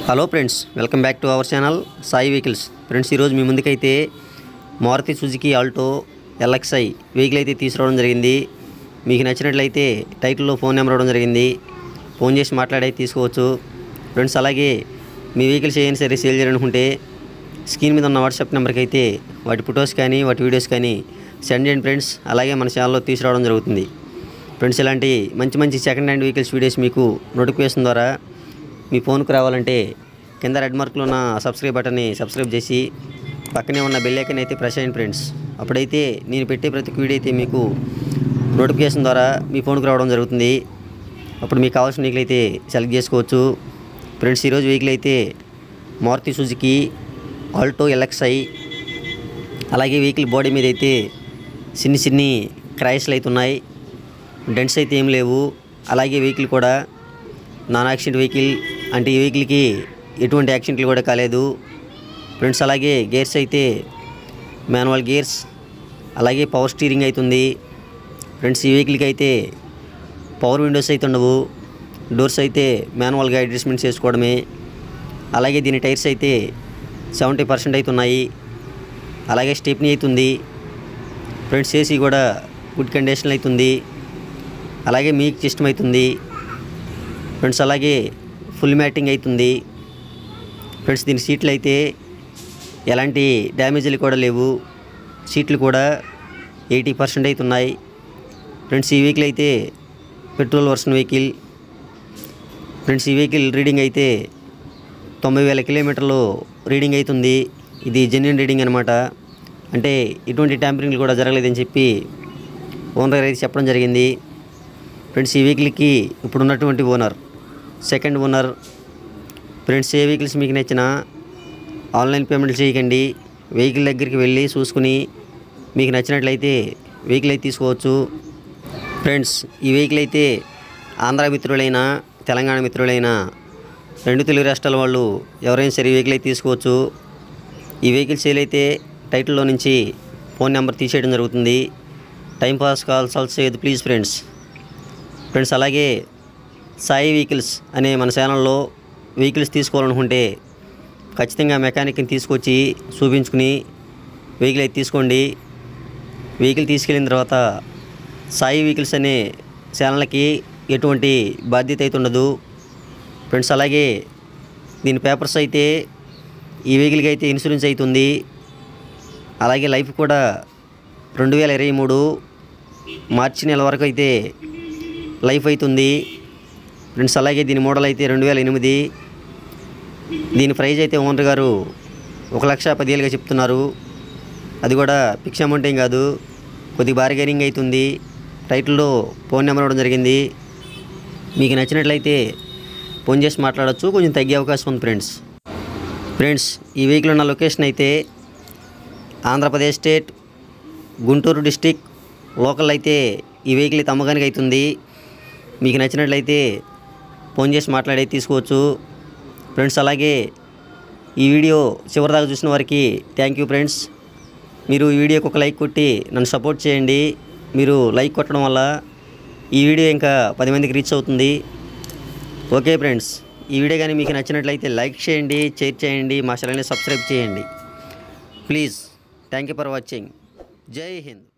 Hello friends, welcome back to our channel Sai vehicles. Friends, ఈరోజు మీ ముందుకైతే Maruti Suzuki Alto LXi vehicle అయితే తీసుకురావడం జరిగింది. మీకు నచ్చినట్లయితే టైటిల్లో ఫోన్ నెంబర్ ఇవ్వడం జరిగింది. ఫోన్ చేసి మాట్లాడి తీసుకోవచ్చు ఫ్రెండ్స్. అలాగే మీ వెహికల్స్ ఏమైనా సరే సేల్ చేయాలనుకుంటే స్క్రీన్ మీద ఉన్న వాట్సాప్ నెంబర్కి అయితే వాటి ఫొటోస్ కానీ వాటి వీడియోస్ కానీ సెండ్ చేయండి ఫ్రెండ్స్. అలాగే మన ఛానల్లో తీసుకురావడం జరుగుతుంది ఫ్రెండ్స్. ఇలాంటి మంచి మంచి సెకండ్ హ్యాండ్ వెహికల్స్ వీడియోస్ మీకు నోటిఫికేషన్ ద్వారా మీ ఫోన్కు రావాలంటే కింద రెడ్ మార్క్లో ఉన్న సబ్స్క్రైబ్ బటన్ని సబ్స్క్రైబ్ చేసి పక్కనే ఉన్న బెల్ ఐకాన్ అయితే ప్రెస్ చేయండి ఫ్రెండ్స్. అప్పుడైతే నేను పెట్టే ప్రతి వీడియో అయితే మీకు నోటిఫికేషన్ ద్వారా మీ ఫోన్కు రావడం జరుగుతుంది. అప్పుడు మీకు కావాల్సిన వెహికల్ అయితే సెలెక్ట్ చేసుకోవచ్చు ఫ్రెండ్స్. ఈరోజు వెహికల్ అయితే మారుతి సుజుకి ఆల్టో LXi. అలాగే వెహికల్ బాడీ మీద అయితే చిన్ని క్రాష్లు అయితే ఉన్నాయి, డెంట్స్ అయితే ఏం లేవు. అలాగే వెహికల్ కూడా నాన్ యాక్సిడెంట్ వెహికల్, అంటే ఈ వెహికల్కి ఎటువంటి యాక్సిడెంట్లు కూడా కాలేదు ఫ్రెండ్స్. అలాగే గేర్స్ అయితే మాన్యువల్ గేర్స్, అలాగే పవర్ స్టీరింగ్ అవుతుంది ఫ్రెండ్స్. ఈ వెహికల్కి అయితే పవర్ విండోస్ అయితే ఉండవు, డోర్స్ అయితే మాన్యువల్గా అడ్జస్ట్మెంట్ చేసుకోవడమే. అలాగే దీని టైర్స్ అయితే 70% అయితే ఉన్నాయి. అలాగే స్టెప్నీ అవుతుంది ఫ్రెండ్స్. ఏసీ కూడా గుడ్ కండిషన్ అవుతుంది. అలాగే మ్యూజిక్ సిస్టమ్ అవుతుంది ఫ్రెండ్స్. అలాగే ఫుల్ మ్యాటింగ్ అవుతుంది ఫ్రెండ్స్. దీని సీట్లు అయితే ఎలాంటి డ్యామేజ్లు కూడా లేవు, సీట్లు కూడా 80% అయితే ఉన్నాయి ఫ్రెండ్స్. ఈ వెహికల్ అయితే పెట్రోల్ వర్షన్ వెహికల్ ఫ్రెండ్స్. ఈ వెహికల్ రీడింగ్ అయితే 90,000 కిలోమీటర్లు రీడింగ్ అవుతుంది. ఇది జెన్యున్ రీడింగ్ అనమాట, అంటే ఎటువంటి ట్యాంపరింగ్లు కూడా జరగలేదని చెప్పి ఓనర్ అయితే చెప్పడం జరిగింది ఫ్రెండ్స్. ఈ వెహికల్కి ఇప్పుడు ఉన్నటువంటి ఓనర్ సెకండ్ ఓనర్ ఫ్రెండ్స్. ఏ వెహికల్స్ మీకు నచ్చిన ఆన్లైన్ పేమెంట్ చేయకండి, వెహికల్ దగ్గరికి వెళ్ళి చూసుకుని మీకు నచ్చినట్లయితే వెహికల్ అయితే తీసుకోవచ్చు ఫ్రెండ్స్. ఈ వెహికల్ అయితే ఆంధ్ర మిత్రులైన తెలంగాణ మిత్రులైన రెండు తెలుగు రాష్ట్రాల వాళ్ళు ఎవరైనా సరే వెహికల్ అయితే తీసుకోవచ్చు. ఈ వెహికల్ సేల్ అయితే టైటిల్లో నుంచి ఫోన్ నెంబర్ తీసేయడం జరుగుతుంది. టైంపాస్ కాల్స్ ఆల్సో చేయదు ప్లీజ్ ఫ్రెండ్స్. అలాగే సాయి వెహికల్స్ అనే మన ఛానల్లో వెహికల్స్ తీసుకోవాలనుకుంటే ఖచ్చితంగా మెకానిక్ని తీసుకొచ్చి చూపించుకుని వెహికల్ అయితే తీసుకోండి. వెహికల్ తీసుకెళ్ళిన తర్వాత సాయి వెహికల్స్ అనే ఛానల్కి ఎటువంటి బాధ్యత అయితే ఉండదు ఫ్రెండ్స్. అలాగే దీని పేపర్స్ అయితే ఈ వెహికల్కి అయితే ఇన్సూరెన్స్ అవుతుంది. అలాగే లైఫ్ కూడా 2023 మార్చి నెల వరకు అయితే లైఫ్ అవుతుంది ఫ్రెండ్స్. అలాగే దీని మోడల్ అయితే 2008. దీని ప్రైజ్ అయితే ఓనర్ గారు 1,10,000గా చెప్తున్నారు. అది కూడా ఫిక్స్ అమౌంట్ ఏం కాదు, కొద్దిగా బార్గెనింగ్ అవుతుంది. టైటిల్లో ఫోన్ నెంబర్ ఇవ్వడం జరిగింది. మీకు నచ్చినట్లయితే ఫోన్ చేసి మాట్లాడవచ్చు, కొంచెం తగ్గే అవకాశం ఉంది ఫ్రెండ్స్. ఈ వెహికల్ ఉన్న లొకేషన్ అయితే Andhra Pradesh state Guntur district. Local అయితే ఈ వెహికల్ అయితే అమ్మకానికి అవుతుంది. మీకు నచ్చినట్లయితే ఫోన్ చేసి మాట్లాడి తీసుకోవచ్చు ఫ్రెండ్స్. అలాగే ఈ వీడియో చివరిదాకా చూసిన వారికి థ్యాంక్ యూ ఫ్రెండ్స్. మీరు ఈ వీడియోకి ఒక లైక్ కొట్టి నన్ను సపోర్ట్ చేయండి. మీరు లైక్ కొట్టడం వల్ల ఈ వీడియో ఇంకా 10 మందికి రీచ్ అవుతుంది. ఓకే ఫ్రెండ్స్, ఈ వీడియో కానీ మీకు నచ్చినట్లయితే లైక్ చేయండి, షేర్ చేయండి, మా ఛానల్ని సబ్స్క్రైబ్ చేయండి please. Thank you for watching. Jai Hind.